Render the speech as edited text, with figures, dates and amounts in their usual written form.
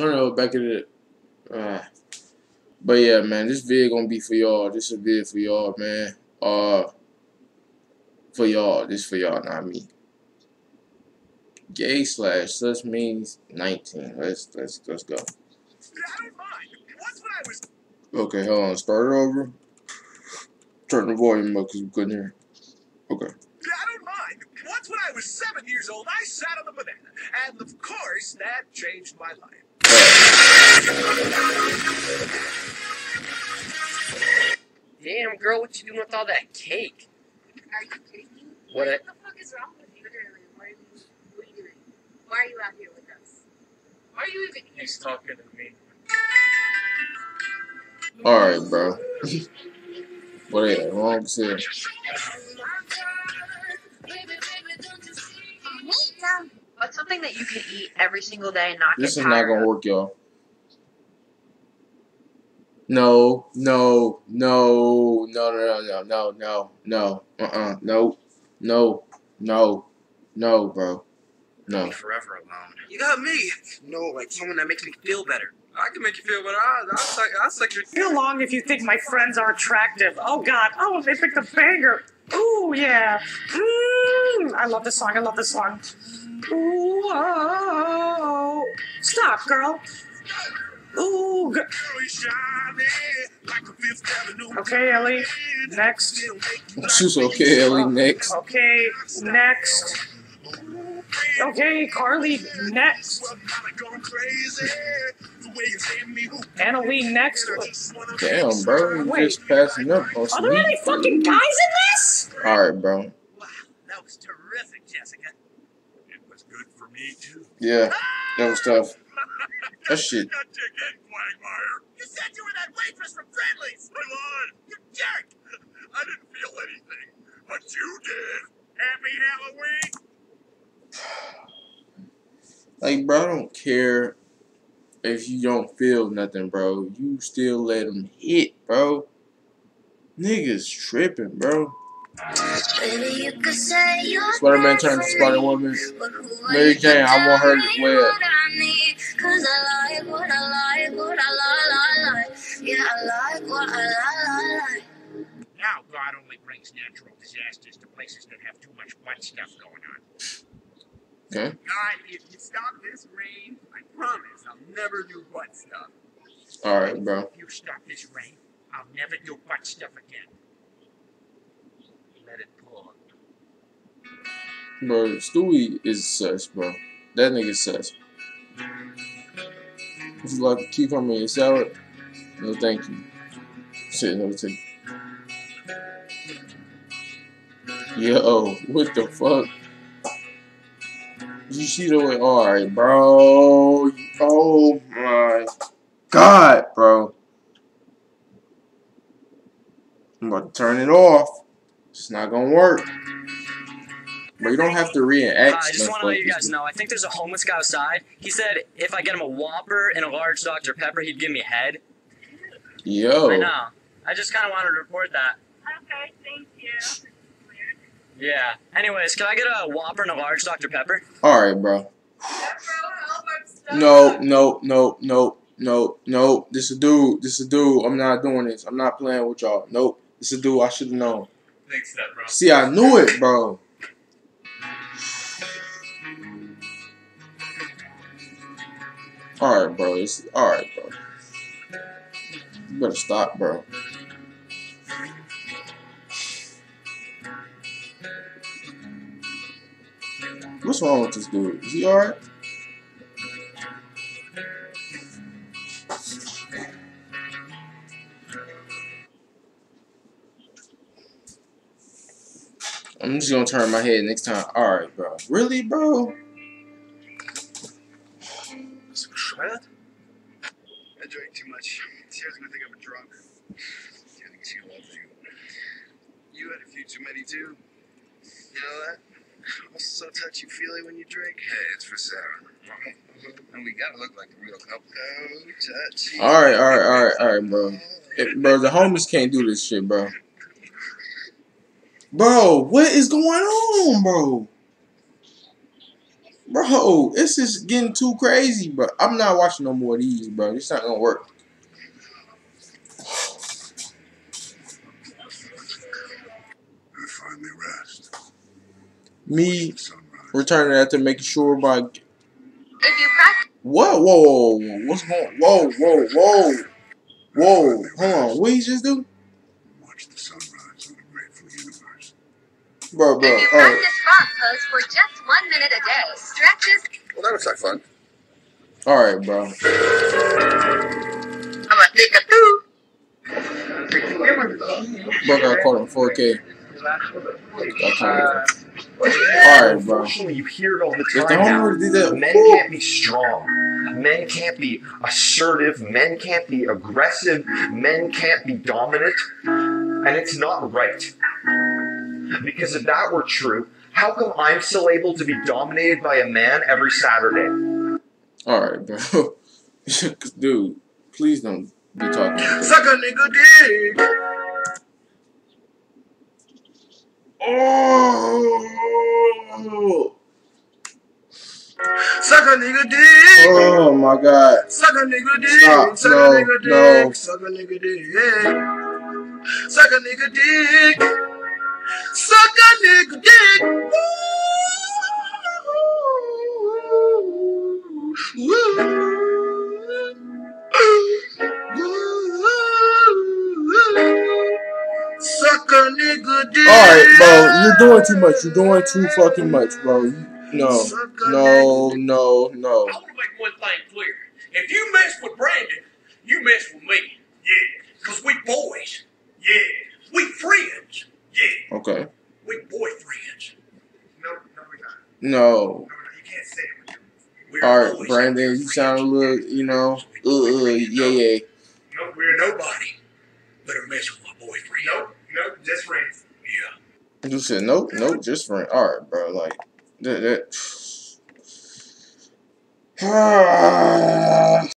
Turn it back in it. But yeah, man, this video gonna be for y'all. This is a video for y'all, man. For y'all. This for y'all, not me. Gay / sus means 19. Let's go. Okay, hold on. Start it over. Turn the volume up because we couldn't hear. Okay. I don't mind. Once when I was 7 years old, I sat on a banana. And of course, that changed my life. Damn, girl, what you doing with all that cake? Are you kidding me? What the fuck is wrong with you? Literally, what are you doing? Why are you out here with us? Why are you even here? He's talking to me. Alright, bro. What is that? Wrong said. What's something that you can eat every single day and not This get is not tired gonna of? work, y'all. No. No, bro. No. Be forever alone. You got me. No, like someone that makes me feel better. I can make you feel better. I'll suck your... Feel long if you think my friends are attractive. Oh God! Oh, they picked a banger. Ooh yeah. I love this song. I love this song. Ooh oh. Stop, girl. Ooh. Okay, Ellie. Next. She's okay, Ellie. Next. Okay, next. Okay, Carly. Next. Annalie, next. Damn, bro. You just passing up on Are some there any heat. fucking guys in this? Alright, bro. Wow, that was terrific, Jessica. It was good for me, too. Yeah, that was tough. That shit. You said you were that waitress from Friendly's. I lied. You jerk. I didn't feel anything, but you did. Happy Halloween. Like, bro, I don't care if you don't feel nothing, bro. You still let them hit, bro. Niggas tripping, bro. Spider-Man turned to Spider-Woman. Mary Jane, I want her as well. Now God only brings natural disasters to places that have too much butt stuff going on. Okay. God, if you stop this rain, I promise I'll never do butt stuff. Alright, bro. If you stop this rain, I'll never do butt stuff again. Let it pour. Bro, Stewie is sus, bro. That nigga sus. Would you like a cucumber in your salad? No, thank you. Shit, no, thank you. Yo, what the fuck? You see the way? Alright, bro. Oh my God, bro. I'm about to turn it off. It's not gonna work. But you don't have to reenact. I just want to let you guys know, I think there's a homeless guy outside. He said if I get him a Whopper and a large Dr. Pepper, he'd give me head. Yo. I know. I just kind of wanted to report that. Okay, thank you. Yeah. Anyways, can I get a Whopper and a large Dr. Pepper? Alright, bro. No. This a dude. I'm not doing this. I'm not playing with y'all. Nope. This a dude I should have known. Thanks, that, bro. See, I knew it, bro. Alright, bro. Alright, bro. You better stop, bro. What's wrong with this dude? Is he alright? I'm just gonna turn my head next time. Alright, bro. Really, bro? What? I drank too much. Sarah's gonna think I'm a drunk. I think she loves you. You had a few too many, too. You know that? I'm so touchy-feely when you drink. Hey, it's for Sarah. And we gotta look like a real couple. Oh, touchy. Alright, bro. Bro, the homies can't do this shit, bro. Bro, what is going on, bro? Bro, this is getting too crazy, bro. I'm not watching no more of these, bro. It's not gonna work. I finally rest. Me returning after making sure my If you practice. what? Whoa, what's going? Whoa. Hold on. What he just do? Watch the sunrise on a grateful universe. Bro. If you practice frog pose for just 1 minute a day, stretches. Well, that looks like fun. All right, bro. I'm a pick a two. Bro got caught on 4K. Alright, bro. Unfortunately, you hear it all the If the time now. homework did that, Men woo. can't be strong. Men can't be assertive. Men can't be aggressive. Men can't be dominant. And it's not right. Because if that were true, how come I'm still able to be dominated by a man every Saturday? Alright, bro. Dude, please don't be talking like that. Suck a nigga dick. Oh! Suck a nigga dick. Oh my god. Suck a nigga dick. Stop. Suck a No, nigga dick. no. Suck a nigga dick. Suck a nigga dick. Suck a nigga dick. Suck a nigga dick. Alright, bro. You're doing too much. You're doing too fucking much, bro. No. I want to make one thing clear. If you mess with Brandon, you mess with me. Yeah. Because we boys. Yeah. We friends. Yeah. Okay. We boyfriends. No, we're not. No. No, you can't say it. We're Alright, boys. Brandon, you sound a little, yeah. No, we're nobody. Better mess with my boyfriend. Nope, just friends. Yeah. You said nope, just friend. Alright, bro, like that